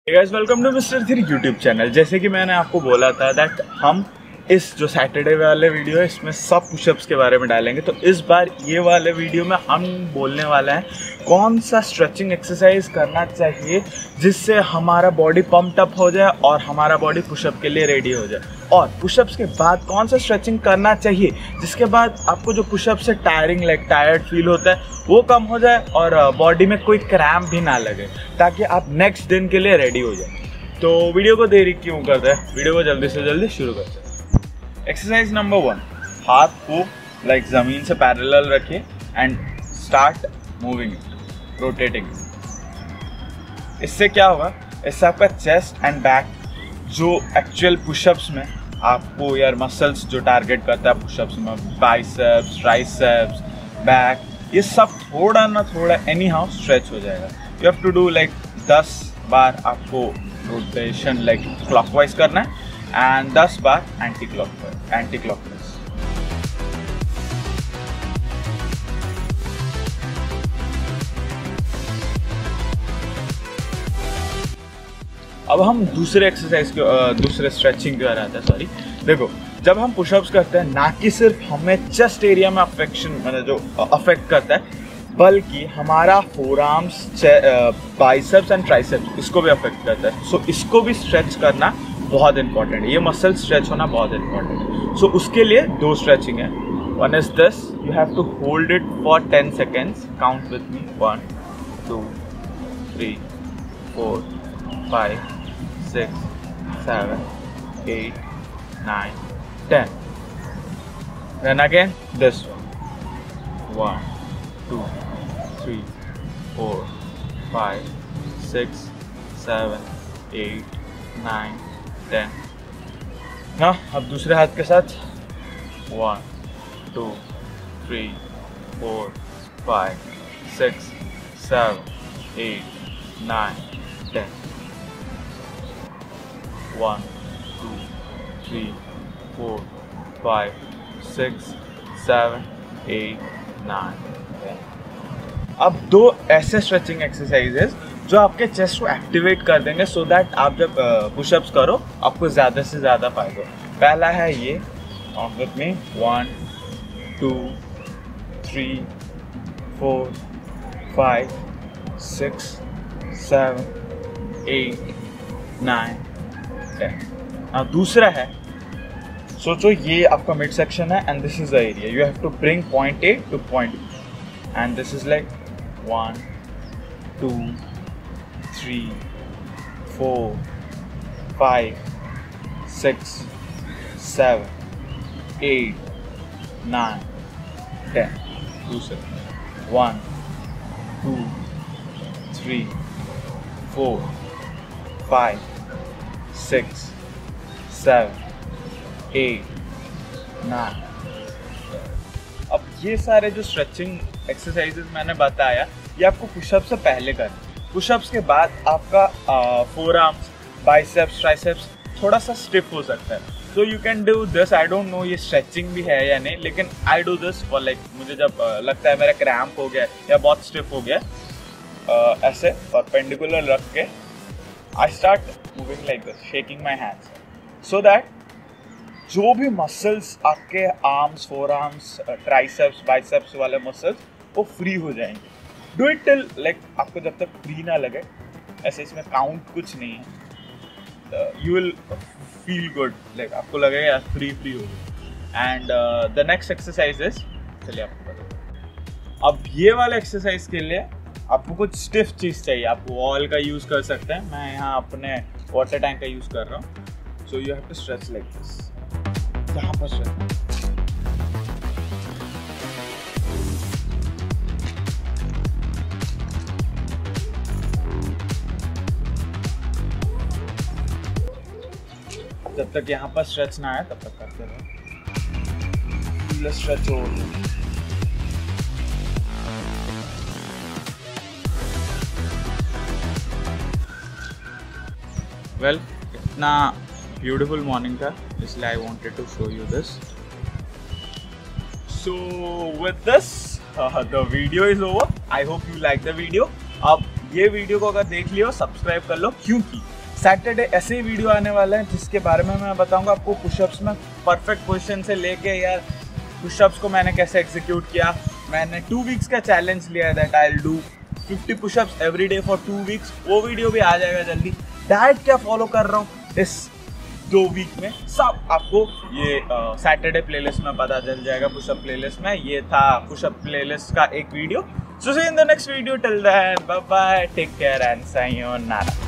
Guys welcome to mister three YouTube channel. जैसे कि मैंने आपको बोला था दैट हम इस जो सैटरडे वाले वीडियो है इसमें सब पुशअप्स के बारे में डालेंगे। तो इस बार ये वाले वीडियो में हम बोलने वाले हैं कौन सा स्ट्रेचिंग एक्सरसाइज करना चाहिए जिससे हमारा बॉडी पम्प्ड अप हो जाए और हमारा बॉडी पुशअप के लिए रेडी हो जाए, और पुशअप्स के बाद कौन सा स्ट्रेचिंग करना चाहिए जिसके बाद आपको जो पुशअप से टायर्ड फील होता है वो कम हो जाए और बॉडी में कोई क्रैम्प भी ना लगे, ताकि आप नेक्स्ट दिन के लिए रेडी हो जाए। तो वीडियो को देरी क्यों करते हैं, वीडियो को जल्दी से जल्दी शुरू करते हैं। एक्सरसाइज नंबर 1, हाथ को ज़मीन से पैरेलल रखिए and start moving it, rotating it. इससे क्या होगा, इससे आपका चेस्ट एंड बैक जो एक्चुअल पुशअप्स में आपको यार मसल्स जो टारगेट करता है पुशअप्स में, बाइसेप्स, ट्राइसेप्स, बैक, ये सब थोड़ा ना थोड़ा एनी हाउ स्ट्रेच हो जाएगा। यू हैव टू डू 10 बार आपको रोटेशन क्लॉकवाइज करना है एंड 10 बार एंटी क्लॉकवाइज। अब हम दूसरे स्ट्रेचिंग की ओर आते हैं। सॉरी, देखो, जब हम पुशअप्स करते हैं ना कि सिर्फ हमें चेस्ट एरिया में अफेक्ट करता है, बल्कि हमारा फोरआर्म्स, बाइसेप्स एंड ट्राइसेप्स, इसको भी अफेक्ट करता है। सो इसको भी स्ट्रेच करना बहुत इंपॉर्टेंट है, ये मसल स्ट्रेच होना बहुत इंपॉर्टेंट है। सो उसके लिए 2 स्ट्रेचिंग है। One is this, you have to hold it for 10 seconds, count with me, 1 2 3 4 5 6 7 8 9 10. Then again this one, 1 2 3 4 5 6 7 8 9 10. हाँ, अब दूसरे हाथ के साथ 1 2 3 4 5 6 7 8 9 10. 1 2 3 4 5 6 7 8 9 10. अब 2 ऐसे स्ट्रेचिंग एक्सरसाइजेस जो आपके चेस्ट को एक्टिवेट कर देंगे, सो दैट आप जब पुशअप्स करो आपको ज़्यादा से ज़्यादा फायदा हो। पहला है ये, विथ मी, 1 2 3 4 5 6 7 8 9 10. अब दूसरा है, सोचो ये आपका मिड सेक्शन है and this is the area, you have to bring point A to point B and this is 1 2 3 4 5 6 7 8 9 10. दूसरा 1 2 3 4 5 6 7 8 9. अब ये सारे जो स्ट्रेचिंग एक्सरसाइजेस मैंने बताया ये आपको पुशअप से पहले करना। पुशअप्स के बाद आपका फोरआर्म्स, बाइसेप्स, ट्राइसेप्स थोड़ा सा स्टिफ हो सकता है। So you can do this, I don't know ये स्ट्रेचिंग भी है या नहीं, लेकिन आई डू दिस फॉर मुझे जब लगता है मेरा क्रैम्प हो गया या बहुत स्टिफ हो गया, ऐसे परपेंडिकुलर रख के I start moving like this, shaking my hands, so that जो भी मसल्स आपके आर्म्स, फोरआर्म्स, ट्राइसेप्स, बाइसेप्स वाले मसल्स वो फ्री हो जाएंगे। डू इट टिल आपको जब तक फ्री ना लगे, ऐसे इसमें काउंट कुछ नहीं है, यू विल फील गुड, आपको लगेगा यार फ्री हो गया। And the next exercise is, चलिए आपको बताओ। अब ये वाले एक्सरसाइज के लिए आपको कुछ स्टिफ चीज़ चाहिए। आप वॉल का यूज़ कर सकते हैं, मैं यहाँ अपने वाटर टैंक का यूज़ कर रहा हूँ। So you have to stretch like this, यहाँ पर स्ट्रेच। जब तक यहाँ पर स्ट्रेच ना आए तब तक करते रहो। स्ट्रेच हो वेल, इतना ब्यूटीफुल मॉर्निंग था इसलिए I wanted to show you this. So with this the video is over. I hope you like the video. अब ये वीडियो को अगर देख लियो सब्सक्राइब कर लो, क्योंकि सैटरडे ऐसे ही वीडियो आने वाले हैं जिसके बारे में मैं बताऊंगा आपको पुशअप्स में परफेक्ट पोजीशन से लेके यार पुशअप्स को मैंने कैसे एग्जीक्यूट किया। मैंने 2 वीक्स का चैलेंज लिया है that I will do 50 pushups every day for 2 weeks. वो वीडियो भी आ जाएगा जल्दी। डाइट क्या फॉलो कर रहा हूँ इस 2 वीक में सब आपको ये सैटरडे प्लेलिस्ट में पता चल जाएगा। पुशअप प्लेलिस्ट में ये था पुशअप प्लेलिस्ट का एक वीडियो। So see you in the next video. Till then, bye bye, take care and sayonara.